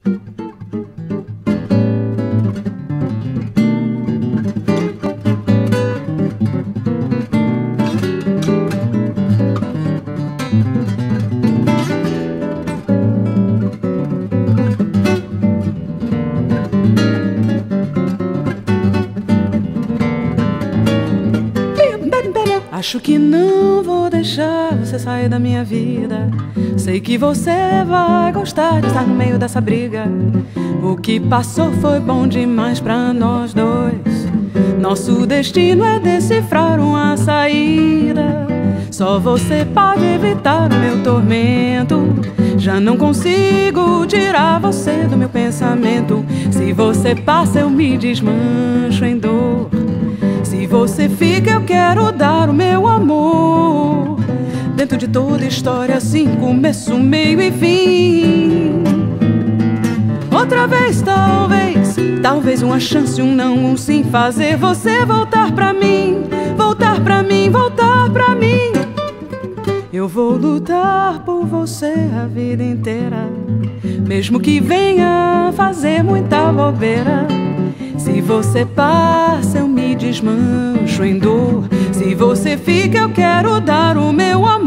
Acho que não vou deixar você sair da minha vida. Sei que você vai gostar de estar no meio dessa briga. O que passou foi bom demais pra nós dois. Nosso destino é decifrar uma saída. Só você pode evitar o meu tormento. Já não consigo tirar você do meu pensamento. Se você passa eu me desmancho em dor. Se você fica eu quero dar o meu amor. Dentro de toda história assim, começo, meio e fim. Outra vez talvez, talvez uma chance, um não, um sim. Fazer você voltar pra mim, voltar pra mim, voltar pra mim. Eu vou lutar por você a vida inteira, mesmo que venha fazer muita bobeira. Se você passa eu me desmancho em dor. Se você fica eu quero dar o meu amor.